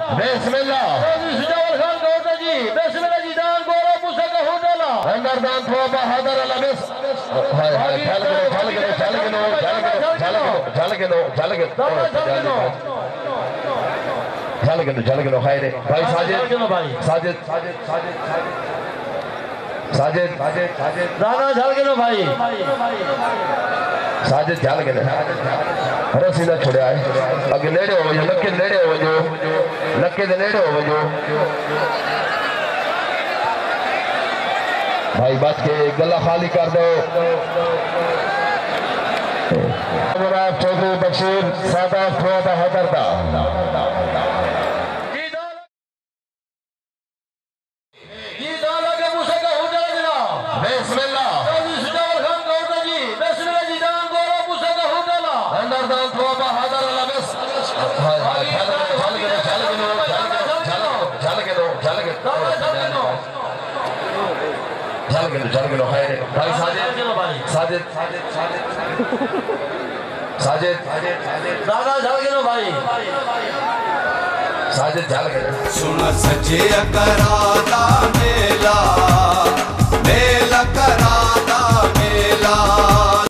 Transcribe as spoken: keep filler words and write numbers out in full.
بسم اللہ سجاول خان گورتا جی بسم اللہ جی دان گورا موسیٰ کا ہوتالا اندر دان تھوا بہادر اللہ بس ہائے ہائے چل گنو چل گنو چل گنو چل گنو چل گنو چل گنو چل گنو چل گنو خیر بھائی ساجد ساجد ساجد ساجد رانا جھل گنو بھائی ساجد جھل گنو رسی نہ چھوڑے آئے اگر نیڑے ہو جو لکے نیڑے ہو جو لکے دے نیڑے ہو جو بھائی بچ کے گلہ خالی کر دو جناب چودھری بشیر سادہ فواد حیدر دا بسم اللہ سجاول خان گورتا جی بسم اللہ جی دان گورا موسیٰ کا ہوتالا اندر دان تھوا بہادر اللہ بس ہائے ہائے چل گنو چل گنو چل گنو چل گنو چل گنو چل گنو خیر بھائی ساجد ساجد ساجد رانا جھل گنو بھائی ساجد چل گنو سنا سجے اکرادا